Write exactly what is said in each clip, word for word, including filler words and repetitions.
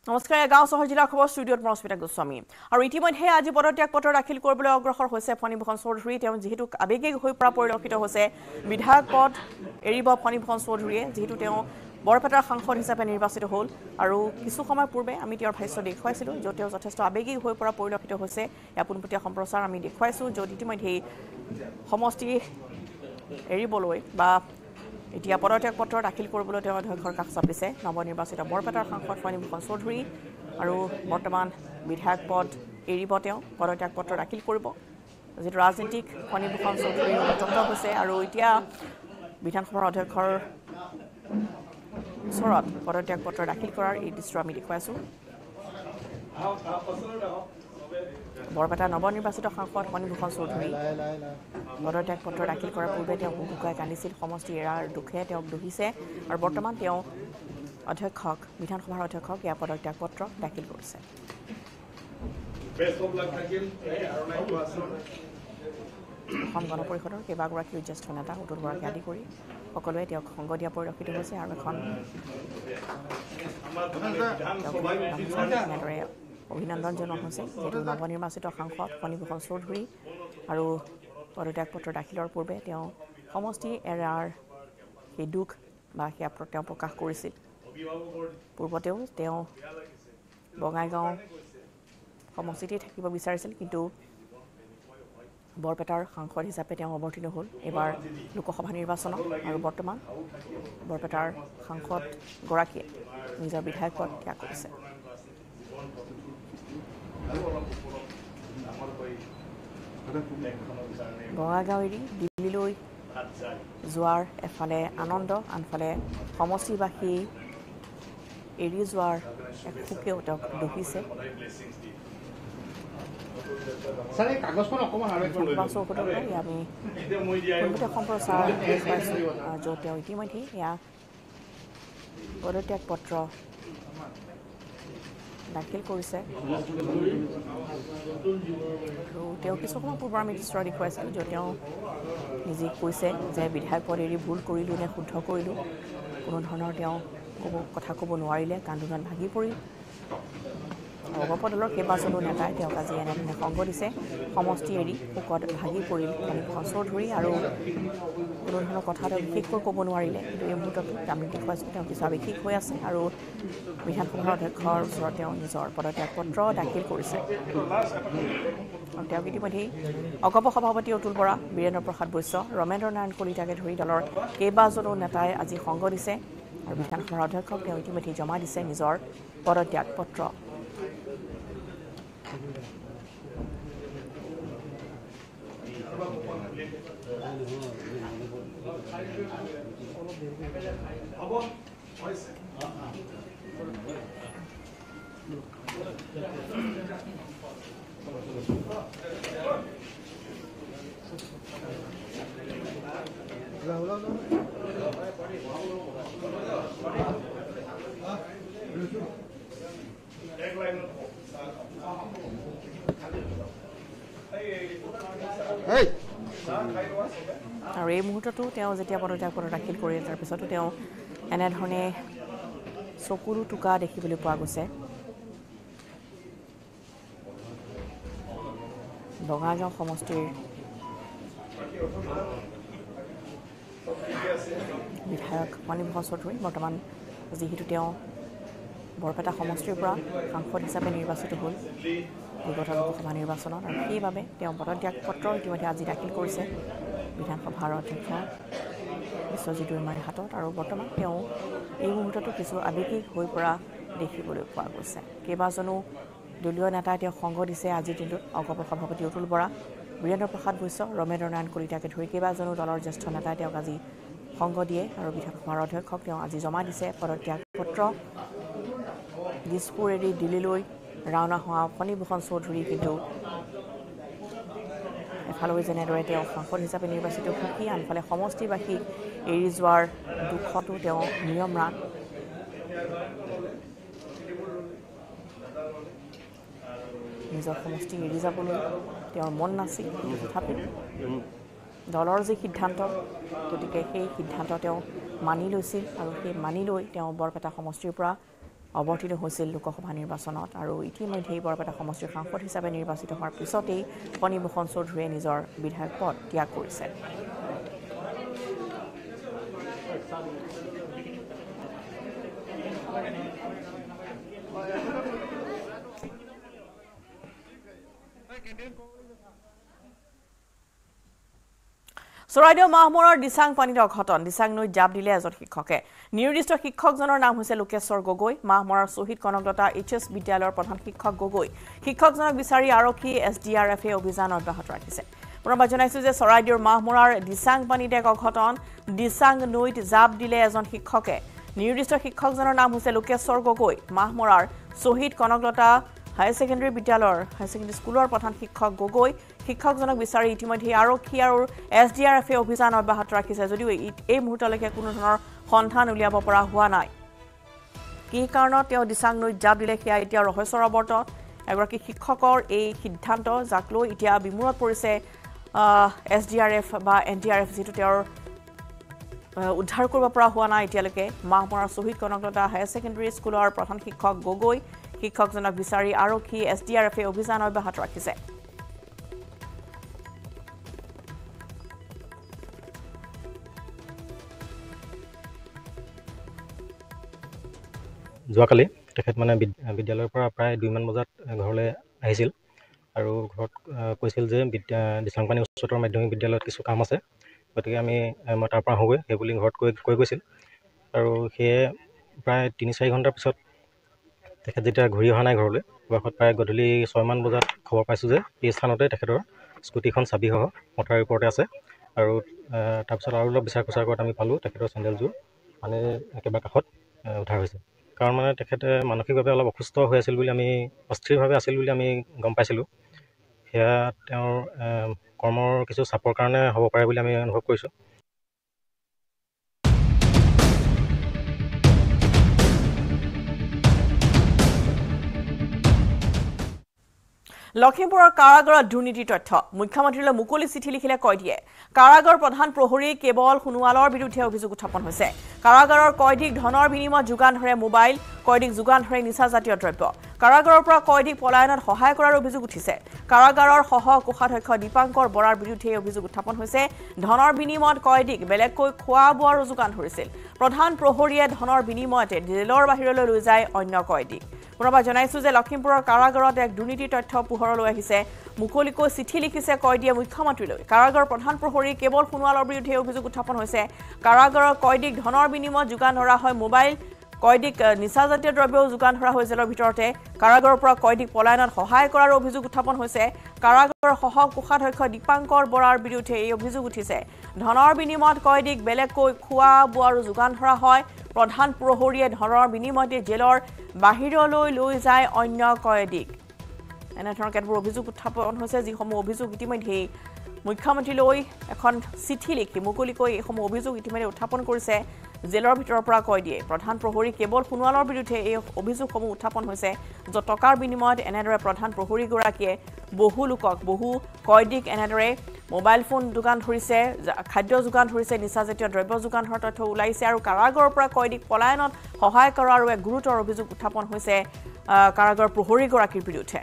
নমস্কাৰ গাঁও চহৰ জিলা খবৰ ষ্টুডিঅ'ত মৰস্মিতা গোস্বামী আৰু ইতিমধ্যে আজি পদত্যাগ পত্ৰ দাখিল কৰিবলৈ অগ্ৰসৰ হৈছে ফণীভূষণ চৌধুৰী তেওঁ যেহেতু আবেগিক হৈ পৰা পৰিলক্ষিত হৈছে বিধায়ক পদ এৰিব ফণীভূষণ চৌধুৰীয়ে যেহেতু তেওঁ বৰপেটাৰ সাংসদ হিচাপে নিৰ্বাচিত হ'ল আৰু কিছু সময় পূৰ্বে আমি তেওঁৰ ভাষ্য দেখুৱাইছিলোঁ য'ত তেওঁ যথেষ্ট আবেগিক হৈ পৰা পৰিলক্ষিত হৈছে ইয়াৰ পোনপটীয়া সম্প্ৰচাৰ আমি দেখুৱাইছোঁ য'ত ইতিমধ্যে সমষ্টি এৰিবলৈ বা এতিয়া পদত্যাগ পত্ৰ দাখিল কৰিবলৈ তেওঁ অধ্যক্ষৰ কাষ চাপিছে নৱনিৰ্বাচিত বৰপেটাৰ সাংসদ ফণীভূষণ চৌধুৰী আৰু বৰ্তমান বিধায়ক পদ এৰিব তেওঁ পদত্যাগ পত্ৰ দাখিল কৰিব যিটো ৰাজনীতিক ফণীভূষণ চৌধুৰীৰ তত্ত্ব হৈছে আৰু এতিয়া বিধানসভাৰ অধ্যক্ষৰ ওচৰত পদত্যাগ পত্ৰ দাখিল কৰাৰ এই দৃশ্য আমি দেখুৱাইছোঁ বৰপেটা নৱনিৰ্বাচিত সাংসদ ফণীভূষণ চৌধুৰী পদত্যাগ পত্ৰ দাখিল কৰাৰ পূৰ্বে তেওঁ হুকুকাই কান্দিছিল সমষ্টি এৰাৰ দুখে তেওঁক দুখিছে আৰু বৰ্তমান তেওঁ অধ্যক্ষক বিধানসভাৰ অধ্যক্ষক ইয়াৰ পদত্যাগ পত্ৰ দাখিল কৰিছে অসম গণ পৰিষদৰ কেইবাগৰাকীও জ্যেষ্ঠ নেতা উত্তৰগৰাকী আদি কৰি সকলোৱে তেওঁক সংগ দিয়া পৰিলক্ষিত হৈছে আৰু এখন এনেদৰে অভিনন্দন জনোৱা হৈছে যিহেতু নৱনিৰ্বাচিত সাংসদ ফণীভূষণ চৌধুৰী আৰু পদত্যাগ পত্ৰ দাখিলৰ পূৰ্বে তেওঁ সমষ্টি এৰাৰ সেই দুখ বা সেয়া তেওঁ প্ৰকাশ কৰিছিল পূৰ্বতেও তেওঁ বঙাইগাঁও সমষ্টিতেই থাকিব বিচাৰিছিল কিন্তু বৰপেটাৰ সাংসদ হিচাপে তেওঁ অৱতীৰ্ণ হ'ল এইবাৰ লোকসভা নিৰ্বাচনত আৰু বৰ্তমান বৰপেটাৰ সাংসদগৰাকীয়ে নিজৰ বিধায়ক পদ ত্যাগ কৰিছে বঙাইগাঁও এৰি দিল্লীলৈ যোৱাৰ এফালে আনন্দ আনফালে সমষ্টিবাসী এৰি যোৱাৰ এক সুখেও তেওঁক দুখিছে আমি পোনপটীয়া সম্প্ৰচাৰ পাইছোঁ য'ত তেওঁ ইতিমধ্যে এয়া পদত্যাগ পত্ৰ দাখিল কৰিছে আৰু তেওঁ কিছু সময় পূৰ্বৰ আমি দৃশ্য দেখুৱাইছিলোঁ য'ত তেওঁ নিজে কৈছে যে বিধায়ক পদ এৰি ভুল কৰিলোঁ নে শুদ্ধ কৰিলোঁ কোনো ধৰণৰ তেওঁ ক'ব কথা ক'ব নোৱাৰিলে কান্দোনত ভাগি পৰিল অগপদলৰ কেইবাজনো নেতাই তেওঁক আজি এনেধৰণে সংগ দিছে সমষ্টি এৰি শোকত ভাগি পৰিল ফণীভূষণ চৌধুৰী আৰু কোনো ধৰণৰ কথা তেওঁ বিশেষকৈ ক'ব নোৱাৰিলে কিন্তু এই মুহূৰ্তত আমি দেখুৱাইছোঁ তেওঁ কিছু আৱেগিক হৈ আছে আৰু বিধানসভাৰ অধ্যক্ষৰ ওচৰত তেওঁ নিজৰ পদত্যাগ পত্ৰ দাখিল কৰিছে আৰু তেওঁক ইতিমধ্যেই অগপ সভাপতি অতুল বৰা বীৰেন্দ্ৰ প্ৰসাদ বৈশ্য ৰমেন্দ্ৰ নাৰায়ণ কলিতাকে ধৰি দলৰ কেইবাজনো নেতাই আজি সংগ দিছে আৰু বিধানসভাৰ অধ্যক্ষক তেওঁ ইতিমধ্যেই জমা দিছে নিজৰ পদত্যাগ পত্ৰ আৰু এই মুহূৰ্ততো তেওঁ যেতিয়া পদত্যাগ পত্ৰ দাখিল কৰি তাৰপিছতো তেওঁ এনেধৰণে চকুৰো টোকা দেখিবলৈ পোৱা গৈছে বঙাইগাঁও সমষ্টিৰ বিধায়ক ফণীভূষণ চৌধুৰী বৰ্তমান যিহেতু তেওঁ বৰপেটা সমষ্টিৰ পৰা সাংসদ হিচাপে নিৰ্বাচিত হ'ল বিগত লোকসভা নিৰ্বাচনত আৰু সেইবাবে তেওঁ পদত্যাগ পত্ৰ ইতিমধ্যে আজি দাখিল কৰিছে বিধানসভাৰ অধ্যক্ষ বিশ্বজিৎ দৈমাৰীৰ হাতত আৰু বৰ্তমান তেওঁ এই মুহূৰ্ততো কিছু আৱেগিক হৈ পৰা দেখিবলৈ পোৱা গৈছে কেইবাজনো দলীয় নেতাই তেওঁক সংগ দিছে আজিৰ দিনটোত অগপ সভাপতি অতুল বৰা বীৰেন্দ্ৰ প্ৰসাদ বৈশ্য ৰমেন্দ্ৰ নাৰায়ণ কলিতাকে ধৰি কেইবাজনো দলৰ জ্যেষ্ঠ নেতাই তেওঁক আজি সংগ দিয়ে আৰু বিধানসভাৰ অধ্যক্ষক তেওঁ আজি জমা দিছে পদত্যাগ পত্ৰ দিছপুৰ এৰি দিল্লীলৈ ৰাওনা হোৱা ফণীভূষণ চৌধুৰী কিন্তু এফালৈ যেনেদৰে তেওঁ সাংসদ হিচাপে নিৰ্বাচিত সুখী আনফালে সমষ্টিবাসী এৰি যোৱাৰ দুখতো তেওঁ নিয়মৰান নিজৰ সমষ্টি এৰি যাবলৈ তেওঁৰ মন নাছিল তথাপিও দলৰ যি সিদ্ধান্ত গতিকে সেই সিদ্ধান্ত তেওঁ মানি লৈছিল আৰু সেই মানি লৈ তেওঁ বৰপেটা সমষ্টিৰ পৰা অৱতীৰ্ণ হৈছিল লোকসভা নিৰ্বাচনত আৰু ইতিমধ্যে বৰপেটা সমষ্টিৰ সাংসদ হিচাপে নিৰ্বাচিত হোৱাৰ পিছতেই ফণীভূষণ চৌধুৰীয়ে নিজৰ বিধায়ক পদ ত্যাগ কৰিছে চৰাইদেউ মাহমৰৰ দিচাং পানীত অঘটন দিচাং নৈত জাপ দিলে এজন শিক্ষকে নিৰ্দিষ্ট শিক্ষকজনৰ নাম হৈছে লোকেশ্বৰ গগৈ মাহমৰৰ শহীদ কনকলতা এইচ এছ বিদ্যালয়ৰ প্ৰধান শিক্ষক গগৈ শিক্ষকজনক বিচাৰি আৰক্ষী এছ ডি আৰ এফে অভিযান অব্যাহত ৰাখিছে পুনৰবাৰ জনাইছো যে চৰাইদেউৰ মাহমৰৰ দিচাং পানীত এক অঘটন দিচাং নৈত জাপ দিলে এজন শিক্ষকে নিৰ্দিষ্ট শিক্ষকজনৰ নাম হৈছে লোকেশ্বৰ গগৈ মাহমৰৰ শহীদ কনকলতা হায়াৰ ছেকেণ্ডাৰী বিদ্যালয়ৰ হায়াৰ ছেকেণ্ডাৰী স্কুলৰ প্ৰধান শিক্ষক গগৈ শিক্ষকজনক বিচাৰি ইতিমধ্যে আৰক্ষী আৰু এছ ডি আৰ এফে অভিযান অব্যাহত ৰাখিছে যদিও এই মুহূৰ্তলৈকে কোনো ধৰণৰ সন্ধান উলিয়াব পৰা হোৱা নাই কি কাৰণত তেওঁ দিচাং নৈত জাপ দিলে সেয়া এতিয়া ৰহস্যৰ অৱৰ্তত এগৰাকী শিক্ষকৰ এই সিদ্ধান্ত যাক লৈ এতিয়া বিমূৰত পৰিছে এছ ডি আৰ এফ বা এন ডি আৰ এফ যিটো তেওঁৰ উদ্ধাৰ কৰিব পৰা হোৱা নাই এতিয়ালৈকে মাহমৰাৰ শহীদ কনকলতা হায়াৰ ছেকেণ্ডাৰী স্কুলৰ প্ৰধান শিক্ষক গগৈ শিক্ষকজনক বিচাৰি আৰক্ষী এছ ডি আৰ এফে অভিযান অব্যাহত ৰাখিছে যোৱাকালি তেখেত মানে বিদ্যালয়ৰ পৰা প্ৰায় দুইমান বজাত ঘৰলৈ আহিছিল আৰু ঘৰত কৈছিল যে দিচাংপানী উচ্চতৰ মাধ্যমিক বিদ্যালয়ত কিছু কাম আছে গতিকে আমি মই তাৰ পৰা আহোঁগৈ সেই বুলি ঘৰত কৈ কৈ গৈছিল আৰু সেয়ে প্ৰায় তিনি চাৰি ঘণ্টাৰ পিছত তেখেত যেতিয়া ঘূৰি অহা নাই ঘৰলৈ বয়সত প্ৰায় গধূলি ছয়মান বজাত খবৰ পাইছোঁ যে এই স্থানতে তেখেতৰ স্কুটিখন চাবিসহ মথাৰ ওপৰতে আছে আৰু তাৰপিছত আৰু অলপ বিচাৰ খোচাৰ কৰাত আমি পালোঁ তেখেতৰ চেণ্ডেলযোৰ মানে একেবাৰে কাষত উদ্ধাৰ হৈছে কাৰণ মানে তেখেতে মানসিকভাৱে অলপ অসুস্থ হৈ আছিল বুলি আমি অস্থিৰভাৱে আছিল বুলি আমি গম পাইছিলোঁ সেয়া তেওঁৰ কৰ্মৰ কিছু চাপৰ কাৰণে হ'ব পাৰে বুলি আমি অনুভৱ কৰিছোঁ লখিমপুৰৰ কাৰাগাৰত দুৰ্নীতিৰ তথ্য মুখ্যমন্ত্ৰীলৈ মুকলি চিঠি লিখিলে কয়দীয়ে কাৰাগাৰ প্ৰধান প্ৰহৰী কেৱল সোণোৱালৰ বিৰুদ্ধে অভিযোগ উত্থাপন হৈছে কাৰাগাৰৰ কয়দীক ধনৰ বিনিময়ত যোগান ধৰে মোবাইল কয়দীক যোগান ধৰে নিচাজাতীয় দ্ৰব্য কাৰাগাৰৰ পৰা কয়দীক পলায়নত সহায় কৰাৰ অভিযোগ উঠিছে কাৰাগাৰৰ সহ কোষাধ্যক্ষ দীপাংকৰ বৰাৰ বিৰুদ্ধে অভিযোগ উত্থাপন হৈছে ধনৰ বিনিময়ত কয়দীক বেলেগকৈ খোৱা বোৱাৰ যোগান ধৰিছিল প্ৰধান প্ৰহৰীয়ে ধনৰ বিনিময়তে জেলৰ বাহিৰলৈ লৈ যায় অন্য কয়দীক পুনৰবাৰ জনাইছো যে লখিমপুৰৰ কাৰাগাৰত এক দুৰ্নীতিৰ তথ্য পোহৰলৈ আহিছে মুকলিকৈ চিঠি লিখিছে কয়দীয়ে মুখ্যমন্ত্ৰীলৈ কাৰাগাৰৰ প্ৰধান প্ৰহৰী কেৱল সোণোৱালৰ বিৰুদ্ধে অভিযোগ উত্থাপন হৈছে কাৰাগাৰৰ কয়দীক ধনৰ বিনিময়ত যোগান ধৰা হয় মোবাইল কয়দীক নিচাজাতীয় দ্ৰব্যও যোগান ধৰা হয় জেলৰ ভিতৰতে কাৰাগাৰৰ পৰা কয়দীক পলায়নত সহায় কৰাৰ অভিযোগ উত্থাপন হৈছে কাৰাগাৰৰ সহ কোষাধ্যক্ষ দীপাংকৰ বৰাৰ বিৰুদ্ধে এই অভিযোগ উঠিছে ধনৰ বিনিময়ত কয়দীক বেলেগকৈ খোৱা বোৱাৰ যোগান ধৰা হয় প্ৰধান প্ৰহৰীয়ে ধনৰ বিনিময়তে জেলৰ বাহিৰলৈ লৈ যায় অন্য কয়দীক এনেধৰণৰ কেতবোৰ অভিযোগ উত্থাপন হৈছে যিসমূহ অভিযোগ ইতিমধ্যেই মুখ্যমন্ত্ৰীলৈ এখন চিঠি লিখি মুকলিকৈ এইসমূহ অভিযোগ ইতিমধ্যে উত্থাপন কৰিছে জেলৰ ভিতৰৰ পৰা কয়দীয়ে প্ৰধান প্ৰহৰী কেৱল সোণোৱালৰ বিৰুদ্ধে এই অভিযোগসমূহ উত্থাপন হৈছে য'ত টকাৰ বিনিময়ত এনেদৰে প্ৰধান প্ৰহৰীগৰাকীয়ে বহু লোকক বহু কয়দীক এনেদৰে মোবাইল ফোন যোগান ধৰিছে খাদ্য যোগান ধৰিছে নিচাজাতীয় দ্ৰব্য যোগান ধৰাৰ তথ্য ওলাইছে আৰু কাৰাগাৰৰ পৰা কয়দীক পলায়নত সহায় কৰাৰ এক গুৰুতৰ অভিযোগ উত্থাপন হৈছে কাৰাগাৰ প্ৰহৰীগৰাকীৰ বিৰুদ্ধে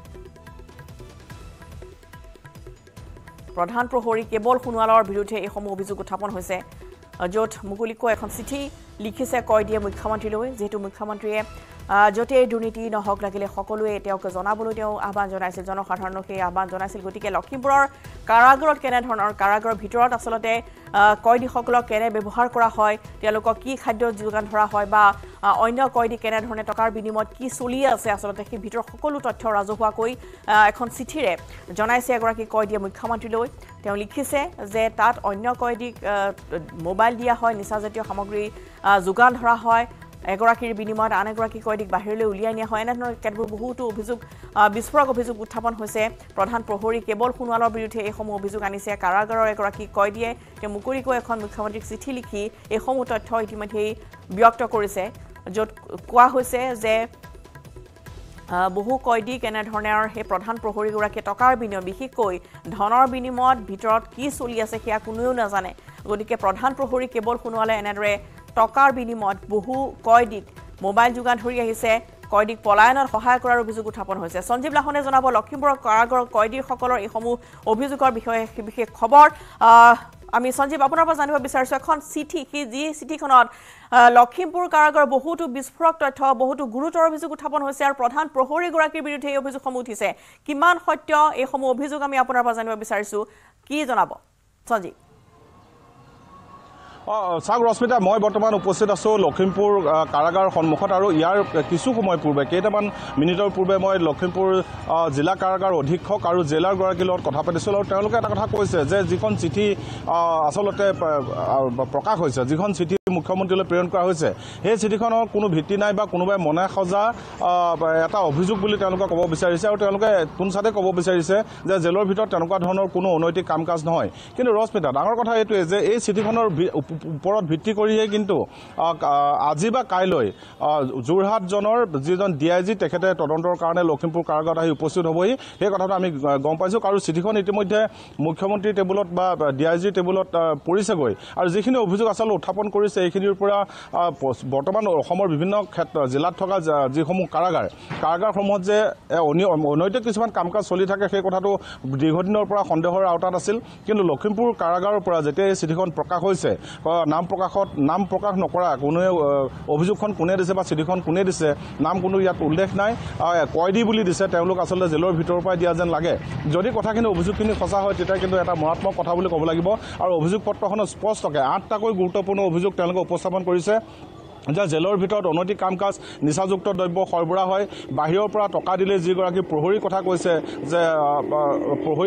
প্ৰধান প্ৰহৰী কেৱল সোণোৱালৰ বিৰুদ্ধে এইসমূহ অভিযোগ উত্থাপন হৈছে য'ত মুকলিকৈ এখন চিঠি লিখিছে কয়দীয়ে মুখ্যমন্ত্ৰীলৈ যিহেতু মুখ্যমন্ত্ৰীয়ে য'তে দুৰ্নীতি নহওক লাগিলে সকলোৱে তেওঁক জনাবলৈ তেওঁ আহ্বান জনাইছিল জনসাধাৰণক সেই আহ্বান জনাইছিল গতিকে লখিমপুৰৰ কাৰাগাৰত কেনেধৰণৰ কাৰাগাৰৰ ভিতৰত আচলতে কয়দীসকলক কেনে ব্যৱহাৰ কৰা হয় তেওঁলোকক কি খাদ্য যোগান ধৰা হয় বা অন্য কয়দী কেনেধৰণে টকাৰ বিনিময়ত কি চলি আছে আচলতে সেই ভিতৰৰ সকলো তথ্য ৰাজহুৱাকৈ এখন চিঠিৰে জনাইছে এগৰাকী কয়দীয়ে মুখ্যমন্ত্ৰীলৈ তেওঁ লিখিছে যে তাত অন্য কয়দীক মোবাইল দিয়া হয় নিচাজাতীয় সামগ্ৰী যোগান ধৰা হয় এগৰাকীৰ বিনিময়ত আন এগৰাকী কয়দীক বাহিৰলৈ উলিয়াই নিয়া হয় এনেধৰণৰ কেতবোৰ বহুতো অভিযোগ বিস্ফোৰক অভিযোগ উত্থাপন হৈছে প্ৰধান প্ৰহৰী কেৱল সোণোৱালৰ বিৰুদ্ধে এইসমূহ অভিযোগ আনিছে কাৰাগাৰৰ এগৰাকী কয়দীয়ে তেওঁ মুকলিকৈ এখন মুখ্যমন্ত্ৰীক চিঠি লিখি এইসমূহ তথ্য ইতিমধ্যেই ব্যক্ত কৰিছে য'ত কোৱা হৈছে যে বহু কয়দীক এনেধৰণৰ সেই প্ৰধান প্ৰহৰীগৰাকীয়ে টকাৰ বিনিময় বিশেষকৈ ধনৰ বিনিময়ত ভিতৰত কি চলি আছে সেয়া কোনেও নাজানে গতিকে প্ৰধান প্ৰহৰী কেৱল সোণোৱালে এনেদৰে টকাৰ বিনিময়ত বহু কয়দীক মোবাইল যোগান ধৰি আহিছে কয়দীক পলায়নত সহায় কৰাৰ অভিযোগ উত্থাপন হৈছে সঞ্জীৱ লাহনে জনাব লখিমপুৰৰ কাৰাগাৰৰ কয়দীসকলৰ এই সমূহ অভিযোগৰ বিষয়ে বিশেষ খবৰ আমি সঞ্জীৱ আপোনাৰ পৰা জানিব বিচাৰিছো এখন চিঠি কি যি চিঠিখনত লখিমপুৰ কাৰাগাৰৰ বহুতো বিস্ফোৰক তথ্য বহুতো গুৰুতৰ অভিযোগ উত্থাপন হৈছে আৰু প্ৰধান প্ৰহৰী গৰাকীৰ বিৰুদ্ধে এই অভিযোগসমূহ উঠিছে কিমান সত্য এই সমূহ অভিযোগ আমি আপোনাৰ পৰা জানিব বিচাৰিছো কি জনাব সঞ্জীৱ চাওক ৰশ্মিতা মই বৰ্তমান উপস্থিত আছো লখিমপুৰ কাৰাগাৰ সন্মুখত আৰু ইয়াৰ কিছু সময় পূৰ্বে কেইটামান মিনিটৰ পূৰ্বে মই লখিমপুৰ জিলা কাৰাগাৰ অধীক্ষক আৰু জেলাৰ গৰাকীৰ লগত কথা পাতিছিলোঁ আৰু তেওঁলোকে এটা কথা কৈছে যে যিখন চিঠি আচলতে প্ৰকাশ হৈছে যিখন চিঠি মুখ্যমন্ত্ৰীলৈ প্ৰেৰণ কৰা হৈছে সেই চিঠিখনৰ কোনো ভিত্তি নাই বা কোনোবাই মনে সজা এটা অভিযোগ বুলি তেওঁলোকে ক'ব বিচাৰিছে আৰু তেওঁলোকে পোনচাতে ক'ব বিচাৰিছে যে জেলৰ ভিতৰত তেনেকুৱা ধৰণৰ কোনো অনৈতিক কাম কাজ নহয় কিন্তু ৰশ্মিতা ডাঙৰ কথা এইটোৱে যে এই চিঠিখনৰ ওপৰত ভিত্তি কৰিয়ে কিন্তু আজি বা কাইলৈ যোৰহাটজনৰ যিজন ডি আই জি তেখেতে তদন্তৰ কাৰণে লখিমপুৰ কাৰাগাৰত আহি উপস্থিত হ'বহি সেই কথাটো আমি গম পাইছোঁ আৰু চিঠিখন ইতিমধ্যে মুখ্যমন্ত্ৰীৰ টেবুলত বা ডি আই জিৰ টেবুলত পৰিছেগৈ আৰু যিখিনি অভিযোগ আচলতে উত্থাপন কৰিছে এইখিনিৰ পৰা বৰ্তমান অসমৰ বিভিন্ন ক্ষেত্ৰ জিলাত থকা যিসমূহ কাৰাগাৰ কাৰাগাৰসমূহত যে অনৈতিক কিছুমান কাম কাজ চলি থাকে সেই কথাটো দীৰ্ঘদিনৰ পৰা সন্দেহৰ আওতাত আছিল কিন্তু লখিমপুৰ কাৰাগাৰৰ পৰা যেতিয়া এই চিঠিখন প্ৰকাশ হৈছে নাম প্ৰকাশত নাম প্ৰকাশ নকৰা কোনোৱে অভিযোগখন কোনে দিছে বা চিঠিখন কোনে দিছে নাম কোনো ইয়াত উল্লেখ নাই কয়দী বুলি দিছে তেওঁলোক আচলতে জেলৰ ভিতৰৰ পৰা দিয়া যেন লাগে যদি কথাখিনি অভিযোগখিনি সঁচা হয় তেতিয়া কিন্তু এটা মৰাত্মক কথা বুলি ক'ব লাগিব আৰু অভিযোগ পত্ৰখনত স্পষ্টকৈ আঠটাকৈ গুৰুত্বপূৰ্ণ অভিযোগ তেওঁলোকে উপস্থাপন কৰিছে যে জেলৰ ভিতৰত অনৈতিক কাম কাজ নিচাযুক্ত দ্ৰব্য সৰবৰাহ হয় বাহিৰৰ পৰা টকা দিলে যিগৰাকী প্ৰহৰীৰ কথা কৈছে যে প্ৰহৰী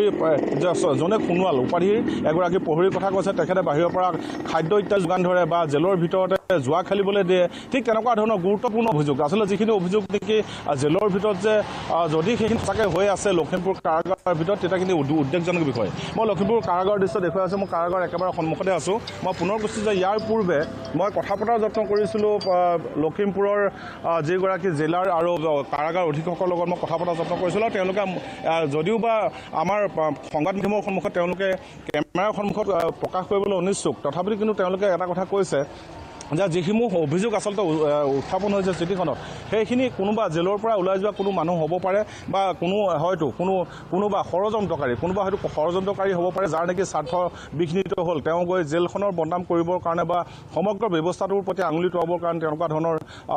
জনে সোণোৱাল উপাধিৰ এগৰাকী প্ৰহৰীৰ কথা কৈছে তেখেতে বাহিৰৰ পৰা খাদ্য ইত্যাদি যোগান ধৰে বা জেলৰ ভিতৰতে জোৱা খেলিবলৈ দিয়ে ঠিক তেনেকুৱা ধৰণৰ গুৰুত্বপূৰ্ণ অভিযোগ আচলতে যিখিনি অভিযোগ নেকি জেলৰ ভিতৰত যে যদি সেইখিনি সঁচাকৈ হৈ আছে লখিমপুৰ কাৰাগাৰৰ ভিতৰত তেতিয়া কিন্তু উদ্বেগজনক বিষয় মই লখিমপুৰ কাৰাগাৰৰ দৃশ্য দেখুৱাই আছোঁ মই কাৰাগাৰ একেবাৰে সন্মুখতে আছোঁ মই পুনৰ কৈছোঁ যে ইয়াৰ পূৰ্বে মই কথা পতাৰ যত্ন কৰিছিলোঁ লখিমপুৰৰ যিগৰাকী জিলাৰ আৰু কাৰাগাৰ অধীক্ষকৰ লগত মই কথা পতাৰ যত্ন কৰিছিলোঁ আৰু তেওঁলোকে যদিও বা আমাৰ সংবাদ মাধ্যমৰ সন্মুখত তেওঁলোকে কেমেৰাৰ সন্মুখত প্ৰকাশ কৰিবলৈ অনিচ্ছুক তথাপিও কিন্তু তেওঁলোকে এটা কথা কৈছে যে যিসমূহ অভিযোগ আচলতে উত্থাপন হৈছে চিঠিখনত সেইখিনি কোনোবা জেলৰ পৰা ওলাই যোৱা কোনো মানুহ হ'ব পাৰে বা কোনো হয়তো কোনো কোনোবা ষড়যন্ত্ৰকাৰী কোনোবা হয়তো ষড়যন্ত্ৰকাৰী হ'ব পাৰে যাৰ নেকি স্বাৰ্থ বিঘ্নিত হ'ল তেওঁ গৈ জেলখনৰ বদনাম কৰিবৰ কাৰণে বা সমগ্ৰ ব্যৱস্থাটোৰ প্ৰতি আঙুলি টুৱাবৰ কাৰণে তেনেকুৱা ধৰণৰ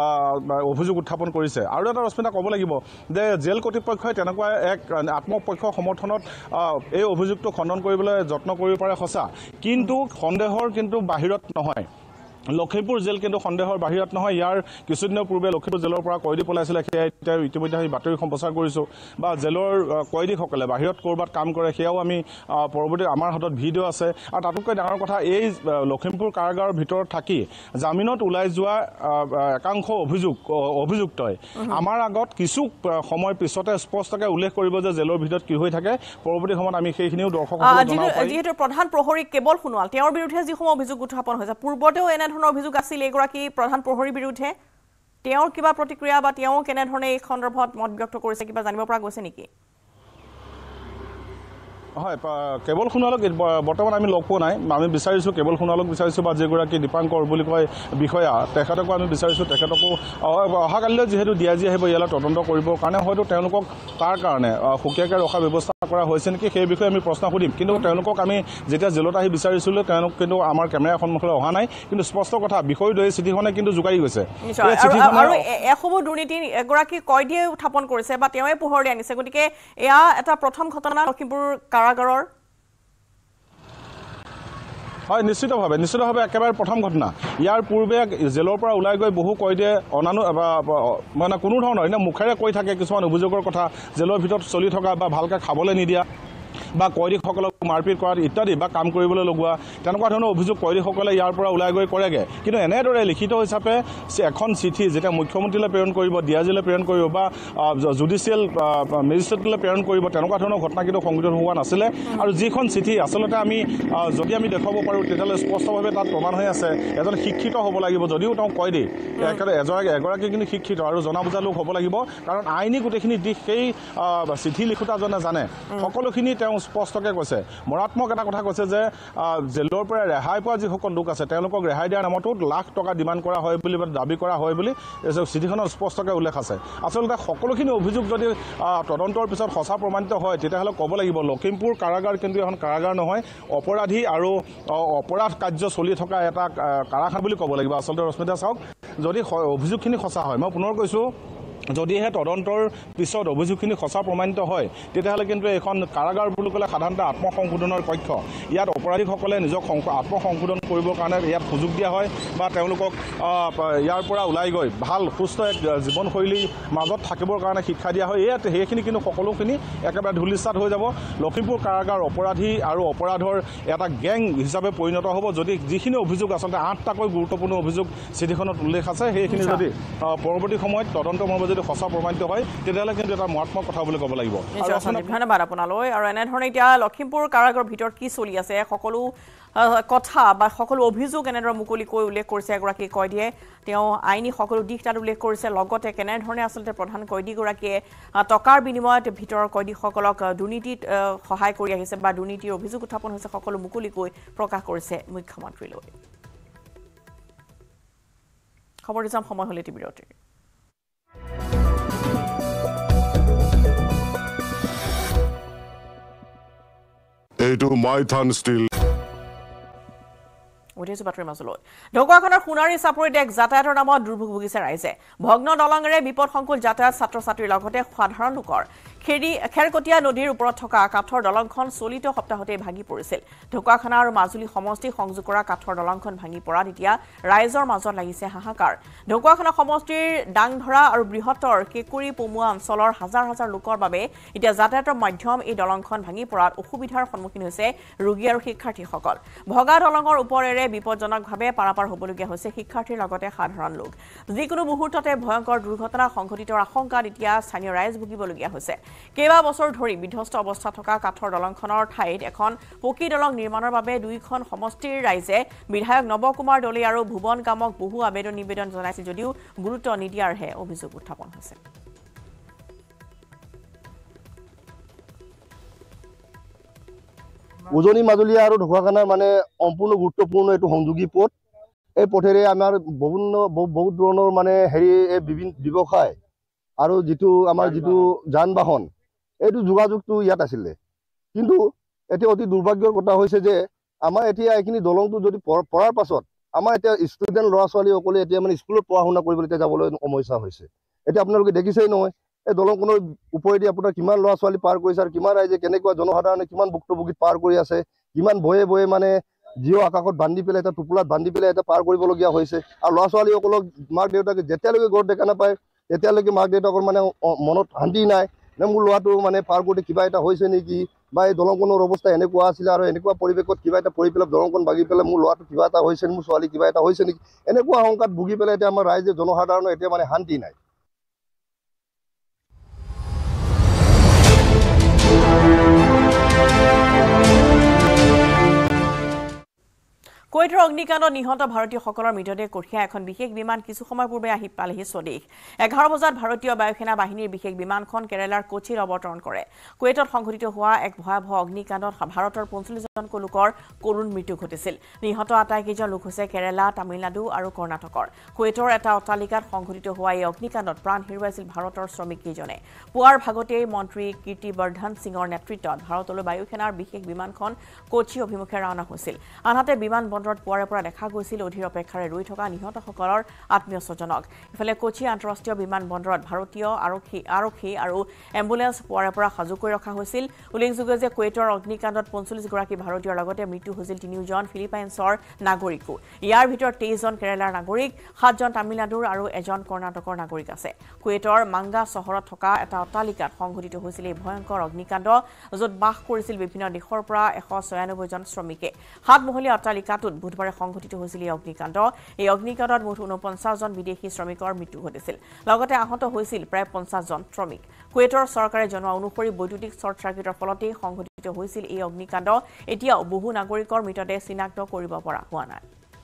অভিযোগ উত্থাপন কৰিছে আৰু এটা ৰশ্মিতা ক'ব লাগিব যে জেল কৰ্তৃপক্ষই তেনেকুৱা এক আত্মপক্ষ সমৰ্থনত এই অভিযোগটো খণ্ডন কৰিবলৈ যত্ন কৰিব পাৰে সঁচা কিন্তু সন্দেহৰ কিন্তু বাহিৰত নহয় লখিমপুৰ জেল কিন্তু সন্দেহৰ বাহিৰত নহয় ইয়াৰ কিছুদিনৰ পূৰ্বে লখিমপুৰ জেলৰ পৰা কয়দী পলাইছিলে সেয়া এতিয়া ইতিমধ্যে আমি বাতৰি সম্প্ৰচাৰ কৰিছোঁ বা জেলৰ কয়দীসকলে বাহিৰত ক'ৰবাত কাম কৰে সেয়াও আমি পৰৱৰ্তী আমাৰ হাতত ভিডিঅ' আছে আৰু তাতোতকৈ ডাঙৰ কথা এই লখিমপুৰ কাৰাগাৰৰ ভিতৰত থাকি জামিনত ওলাই যোৱা একাংশ অভিযোগ অভিযুক্তই আমাৰ আগত কিছু সময় পিছতে স্পষ্টকৈ উল্লেখ কৰিব যে জেলৰ ভিতৰত কি হৈ থাকে পৰৱৰ্তী সময়ত আমি সেইখিনিও দৰ্শকসকলক জনাব পাৰিম যিহেতু প্ৰধান প্ৰহৰী কেৱল সোণোৱাল তেওঁৰ বিৰুদ্ধে যিসমূহ অভিযোগ উত্থাপন হৈছে পূৰ্বতেও এনে ধৰণৰ অভিযোগ আছিল এগৰাকী প্ৰধান প্ৰহৰীৰ বিৰুদ্ধে তেওঁৰ কিবা প্ৰতিক্ৰিয়া বা তেওঁ কেনেধৰণে এই সন্দৰ্ভত মত ব্যক্ত কৰিছে কিবা জানিব পৰা গৈছে নেকি হয় কেৱল সোণোৱালক বৰ্তমান আমি লগ পোৱা নাই আমি বিচাৰিছোঁ কেৱল সোণোৱালক বিচাৰিছোঁ বা যিগৰাকী দীপাংকৰ বুলি কয় বিষয়া তেখেতকো আমি বিচাৰিছোঁ তেখেতকো অহাকালিলৈ যিহেতু ডি আই জি আহিব ইয়ালৈ তদন্ত কৰিবৰ কাৰণে হয়তো তেওঁলোকক তাৰ কাৰণে সুকীয়াকৈ ৰখাৰ ব্যৱস্থা কৰা হৈছে নেকি সেই বিষয়ে আমি প্ৰশ্ন সুধিম কিন্তু তেওঁলোকক আমি যেতিয়া জেলত আহি বিচাৰিছিলোঁ তেওঁলোক কিন্তু আমাৰ কেমেৰাৰ সন্মুখলৈ অহা নাই কিন্তু স্পষ্ট কথা বিষয়টো এই চিঠিখনে কিন্তু জোকাৰি গৈছে আৰু এসমূহ দুৰ্নীতি এগৰাকী কয়দীয়ে উত্থাপন কৰিছে বা তেওঁৱে পোহৰলৈ আনিছে গতিকে এয়া এটা প্ৰথম ঘটনা লখিমপুৰ কাৰাগাৰৰ হয় নিশ্চিতভাৱে নিশ্চিতভাৱে একেবাৰে প্ৰথম ঘটনা ইয়াৰ পূৰ্বে জেলৰ পৰা ওলাই গৈ বহু কয়দীয়ে অনানু মানে কোনো ধৰণৰ এনে মুখেৰে কৈ থাকে কিছুমান অভিযোগৰ কথা জেলৰ ভিতৰত চলি থকা বা ভালকৈ খাবলৈ নিদিয়া বা কয়দীসকলক মাৰপিট কৰাত ইত্যাদি বা কাম কৰিবলৈ লগোৱা তেনেকুৱা ধৰণৰ অভিযোগ কয়দীসকলে ইয়াৰ পৰা ওলাই গৈ কৰেগৈ কিন্তু এনেদৰে লিখিত হিচাপে এখন চিঠি যেতিয়া মুখ্যমন্ত্ৰীলৈ প্ৰেৰণ কৰিব ডি আই জিলৈ প্ৰেৰণ কৰিব বা জুডিচিয়েল মেজিষ্ট্ৰেটলৈ প্ৰেৰণ কৰিব তেনেকুৱা ধৰণৰ ঘটনা কিন্তু সংঘটিত হোৱা নাছিলে আৰু যিখন চিঠি আচলতে আমি যদি আমি দেখুৱাব পাৰোঁ তেতিয়াহ'লে স্পষ্টভাৱে তাত প্ৰমাণ হৈ আছে এজন শিক্ষিত হ'ব লাগিব যদিও তেওঁ কয়দী এগৰাকী কিন্তু শিক্ষিত আৰু জনা বুজা লোক হ'ব লাগিব কাৰণ আইনী গোটেইখিনি দিশ সেই চিঠি লিখোঁতাজনে জানে সকলোখিনি তেওঁ স্পষ্টকৈ কৈছে মৰাত্মক এটা কথা কৈছে যে জেলৰ পৰা ৰেহাই পোৱা যিসকল লোক আছে তেওঁলোকক ৰেহাই দিয়াৰ নামতো লাখ টকা ডিমাণ্ড কৰা হয় বুলি দাবী কৰা হয় বুলি চিঠিখনত স্পষ্টকৈ উল্লেখ আছে আচলতে সকলোখিনি অভিযোগ যদি তদন্তৰ পিছত সঁচা প্ৰমাণিত হয় তেতিয়াহ'লে ক'ব লাগিব লখিমপুৰ কাৰাগাৰ কিন্তু এখন কাৰাগাৰ নহয় অপৰাধী আৰু অপৰাধ কাৰ্য চলি থকা এটা কাৰাখানা বুলি ক'ব লাগিব আচলতে ৰশ্মিতা চাওক যদি অভিযোগখিনি সঁচা হয় মই পুনৰ কৈছোঁ যদিহে তদন্তৰ পিছত অভিযোগখিনি সঁচা প্ৰমাণিত হয় তেতিয়াহ'লে কিন্তু এখন কাৰাগাৰ বুলি ক'লে সাধাৰণতে আত্মসংশোধনৰ কক্ষ ইয়াত অপৰাধীসকলে নিজক আত্মসংশোধন কৰিবৰ কাৰণে ইয়াত সুযোগ দিয়া হয় বা তেওঁলোকক ইয়াৰ পৰা ওলাই গৈ ভাল সুস্থ এক জীৱনশৈলীৰ মাজত থাকিবৰ কাৰণে শিক্ষা দিয়া হয় ইয়াত সেইখিনি কিন্তু সকলোখিনি একেবাৰে ধূলিসাৎ হৈ যাব লখিমপুৰ কাৰাগাৰ অপৰাধী আৰু অপৰাধৰ এটা গেং হিচাপে পৰিণত হ'ব যদি যিখিনি অভিযোগ আচলতে আঠটাকৈ গুৰুত্বপূৰ্ণ অভিযোগ চিঠিখনত উল্লেখ আছে সেইখিনি যদি পৰৱৰ্তী সময়ত তদন্তৰ মৰ্মে যদি সঁচা প্ৰমাণিত হয় তেতিয়াহ'লে কিন্তু এটা মৰাত্মক কথা বুলি ক'ব লাগিব ধন্যবাদ আপোনালৈ আৰু এনেধৰণে এতিয়া লখিমপুৰ কাৰাগাৰৰ ভিতৰত কি চলি আছে সকলো কথা বা সকলো অভিযোগ এনেদৰে মুকলিকৈ উল্লেখ কৰিছে এগৰাকী কয়দীয়ে তেওঁ আইনী সকলো দিশ তাত উল্লেখ কৰিছে লগতে কেনেধৰণে আচলতে প্ৰধান কয়দীগৰাকীয়ে টকাৰ বিনিময়ত ভিতৰৰ কয়দীসকলক দুৰ্নীতিত সহায় কৰি আহিছে বা দুৰ্নীতিৰ অভিযোগ উত্থাপন হৈছে সকলো মুকলিকৈ প্ৰকাশ কৰিছে মুখ্যমন্ত্ৰীলৈ খবৰ দিছাম সময় হ'লে টিভিৰ এইটো মাইথান ষ্টিল উঠিছো বাতৰি মাজলৈ ঢকুৱাখানাৰ সোণাৰী চাপৰিত এক যাতায়াতৰ নামত দুৰ্ভোগ ভুগিছে ৰাইজে ভগ্ন দলঙেৰে বিপদসংকুল যাতায়াত ছাত্ৰ ছাত্ৰীৰ লগতে সাধাৰণ লোকৰ খেৰি খেৰকটীয়া নদীৰ ওপৰত থকা কাঠৰ দলংখন চলিত সপ্তাহতে ভাঙি পৰিছিল ঢকুৱাখানা আৰু মাজুলী সমষ্টি সংযোগ কৰা কাঠৰ দলংখন ভাঙি পৰাত এতিয়া ৰাইজৰ মাজত লাগিছে হাহাকাৰ ঢকুৱাখানা সমষ্টিৰ ডাংধৰা আৰু বৃহত্তৰ কেকুৰি পমুৱা অঞ্চলৰ হাজাৰ হাজাৰ লোকৰ বাবে এতিয়া যাতায়াতৰ মাধ্যম এই দলংখন ভাঙি পৰাত অসুবিধাৰ সন্মুখীন হৈছে ৰোগী আৰু শিক্ষাৰ্থীসকল ভগা দলঙৰ ওপৰেৰে বিপদজনকভাৱে পাৰাপাৰ হ'বলগীয়া হৈছে শিক্ষাৰ্থীৰ লগতে সাধাৰণ লোক যিকোনো মুহূৰ্ততে ভয়ংকৰ দুৰ্ঘটনা সংঘটিতৰ আশংকাত এতিয়া স্থানীয় ৰাইজ ভুগিবলগীয়া হৈছে কেইবা বছৰ ধৰি বিধ্বস্ত অৱস্থাত থকা কাঠৰ দলংখনৰ ঠাইত এখন পকী দলং নিৰ্মাণৰ বাবে দুইখন সমষ্টিৰ ৰাইজে বিধায়ক নৱকুমাৰ দলে আৰু ভুৱন কামক বহু আবেদন নিবেদন জনাইছিল যদিও গুৰুত্ব নিদিয়াৰহে অভিযোগ উত্থাপন হৈছে উজনি মাজুলী আৰু ঢকুৱাখানাৰ মানে সম্পূৰ্ণ গুৰুত্বপূৰ্ণ এইটো সংযোগী পথ এই পথেৰে আমাৰ বিভিন্ন বহুত ধৰণৰ মানে হেৰি এই বিভিন্ন ব্যৱসায় আৰু যিটো আমাৰ যিটো যান বাহন এইটো যোগাযোগটো ইয়াত আছিলে কিন্তু এতিয়া অতি দুৰ্ভাগ্যৰ কথা হৈছে যে আমাৰ এতিয়া এইখিনি দলংটো যদি পৰাৰ পাছত আমাৰ এতিয়া ষ্টুডেণ্ট ল'ৰা ছোৱালীসকলে এতিয়া মানে স্কুলত পঢ়া শুনা কৰিবলৈ এতিয়া যাবলৈ সমস্যা হৈছে এতিয়া আপোনালোকে দেখিছেই নহয় এই দলংখনৰ ওপৰেদি আপোনাৰ কিমান ল'ৰা ছোৱালী পাৰ কৰিছে আৰু কিমান ৰাইজে কেনেকুৱা জনসাধাৰণে কিমান ভুক্তভোগীত পাৰ কৰি আছে কিমান ভয়ে ভয়ে মানে জিঅ' আকাশত বান্ধি পেলাই এটা টোপোলাত বান্ধি পেলাই এটা পাৰ কৰিবলগীয়া হৈছে আৰু ল'ৰা ছোৱালীসকলক মাক দেউতাকে যেতিয়ালৈকে ঘৰত দেখা নাপায় তেতিয়ালৈকে মাক দেউতাকৰ মানে মনত শান্তি নাই নে মোৰ ল'ৰাটো মানে পাৰ কৰোঁতে কিবা এটা হৈছে নেকি বা এই দলংখনৰ অৱস্থা এনেকুৱা আছিলে আৰু এনেকুৱা পৰিৱেশত কিবা এটা পৰি পেলাই দলংখন ভাগি পেলাই মোৰ ল'ৰাটো কিবা এটা হৈছে মোৰ ছোৱালী কিবা এটা হৈছে নেকি এনেকুৱা আশংকাত ভুগি পেলাই এতিয়া আমাৰ ৰাইজে জনসাধাৰণৰ এতিয়া মানে শান্তি নাই কুৱেইটৰ অগ্নিকাণ্ডত নিহত ভাৰতীয়সকলৰ মৃতদেহ কঢ়িয়াই এখন বিশেষ বিমান কিছু সময় পূৰ্বে আহি পালেহি স্বদেশ এঘাৰ বজাত ভাৰতীয় বায়ুসেনা বাহিনীৰ বিশেষ বিমানখন কেৰালাৰ কোচিত অৱতৰণ কৰে কুৱেইটত সংঘটিত হোৱা এক ভয়াৱহ অগ্নিকাণ্ডত ভাৰতৰ পঞ্চল্লিছজনকৈ লোকৰ কৰুণ মৃত্যু ঘটিছিল নিহত আটাইকেইজন লোক হৈছে কেৰালা তামিলনাডু আৰু কৰ্ণাটকৰ কুৱেইটৰ এটা অট্টালিকাত সংঘটিত হোৱা এই অগ্নিকাণ্ডত প্ৰাণ হেৰুৱাইছিল ভাৰতৰ শ্ৰমিককেইজনে পুৱাৰ ভাগতেই মন্ত্ৰী কীৰ্তিবৰ্ধন সিঙৰ নেতৃত্বত ভাৰতলৈ বায়ুসেনাৰ বিশেষ বিমানখন কোচি অভিমুখে ৰাওনা হৈছিল আনহাতে বিমান বন্দৰত পুৱাৰে পৰা দেখা গৈছিল অধীৰ অপেক্ষাৰে ৰৈ থকা নিহতসকলৰ আত্মীয় স্বজনক ইফালে কোচি আন্তঃৰাষ্ট্ৰীয় বিমান বন্দৰত ভাৰতীয় আৰক্ষী আৰক্ষী আৰু এম্বুলেন্স পুৱাৰে পৰা সাজু কৰি ৰখা হৈছিল উল্লেখযোগ্য যে কুৱেইটৰ অগ্নিকাণ্ডত পঞ্চল্লিছ গৰাকী ভাৰতীয়ৰ লগতে মৃত্যু হৈছিল তিনিওজন ফিলিপাইনছৰ নাগৰিকো ইয়াৰ ভিতৰত তেইছজন কেৰালাৰ নাগৰিক সাতজন তামিলনাডুৰ আৰু এজন কৰ্ণাটকৰ নাগৰিক আছে কুৱেইটৰ মাংগা চহৰত থকা এটা অট্টালিকাত সংঘটিত হৈছিল এই ভয়ংকৰ অগ্নিকাণ্ড য'ত বাস কৰিছিল বিভিন্ন দেশৰ পৰা এশ ছয়ানব্বৈ জন শ্ৰমিকে সাতমহলীয়া অট্টালিকাটোত বুধবাৰে সংঘটিত হৈছিল এই অগ্নিকাণ্ড এই অগ্নিকাণ্ডত মুঠ ঊনপঞ্চাছ জন বিদেশী শ্ৰমিকৰ মৃত্যু ঘটিছিল লগতে আহত হৈছিল প্ৰায় পঞ্চাছ জন শ্ৰমিক কুৱেইটৰ চৰকাৰে জনোৱা অনুসৰি বৈদ্যুতিক শ্বৰ্ট চাৰ্কিটৰ ফলতেই সংঘটিত হৈছিল এই অগ্নিকাণ্ড এতিয়াও বহু নাগৰিকৰ মৃতদেহ চিনাক্ত কৰিব পৰা হোৱা নাই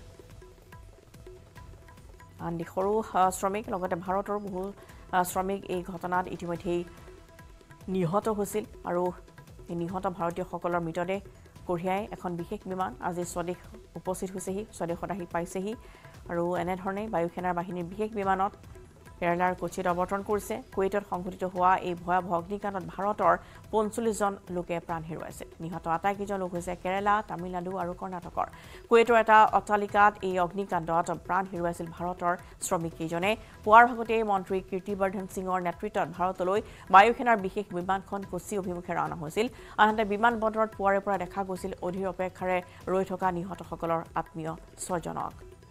আন দেশৰো শ্ৰমিক লগতে ভাৰতৰ বহু শ্ৰমিক এই ঘটনাত ইতিমধ্যেই নিহত হৈছিল আৰু এই নিহত ভাৰতীয়সকলৰ মৃতদেহ কঢ়িয়াই এখন বিশেষ বিমান আজি স্বদেশ উপস্থিত হৈছেহি স্বদেশত আহি পাইছেহি আৰু এনেধৰণে বায়ু সেনাৰ বাহিনীৰ বিশেষ বিমানত কেৰালাৰ কোচিত অৱতৰণ কৰিছে কুৱেইটত সংঘটিত হোৱা এই ভয়াৱহ অগ্নিকাণ্ডত ভাৰতৰ পঞ্চল্লিছ জন লোকে প্ৰাণ হেৰুৱাইছে নিহত আটাইকেইজন লোক হৈছে কেৰালা তামিলনাডু আৰু কৰ্ণাটকৰ কুৱেইটৰ এটা অট্টালিকাত এই অগ্নিকাণ্ডত প্ৰাণ হেৰুৱাইছিল ভাৰতৰ শ্ৰমিককেইজনে পুৱাৰ ভাগতে মন্ত্ৰী কীৰ্তিবৰ্ধন সিঙৰ নেতৃত্বত ভাৰতলৈ বায়ু সেনাৰ বিশেষ বিমানখন কোচি অভিমুখে ৰাওনা হৈছিল আনহাতে বিমান বন্দৰত পুৱাৰে পৰা দেখা গৈছিল অধীৰ অপেক্ষাৰে ৰৈ থকা নিহতসকলৰ আত্মীয় স্বজনক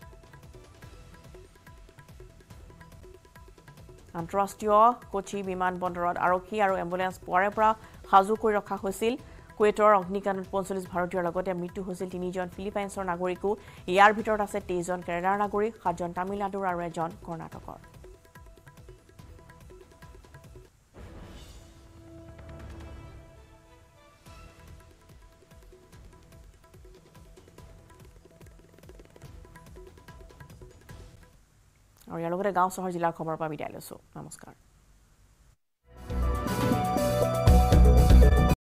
আন্তঃৰাষ্ট্ৰীয় কোচি বিমান বন্দৰত আৰক্ষী আৰু এম্বুলেন্স পুৱাৰে পৰা সাজু কৰি ৰখা হৈছিল কুৱেইটৰ অগ্নিকাণ্ডত পঞ্চল্লিছ ভাৰতীয়ৰ লগতে মৃত্যু হৈছিল তিনিজন ফিলিপাইনছৰ নাগৰিকো ইয়াৰ ভিতৰত আছে তেইছজন কেৰালাৰ নাগৰিক সাতজন তামিলনাডুৰ আৰু এজন কৰ্ণাটকৰ আৰু ইয়াৰ লগতে গাঁও চহৰ জিলাৰ খবৰৰ পৰা বিদায় লৈছো নমস্কাৰ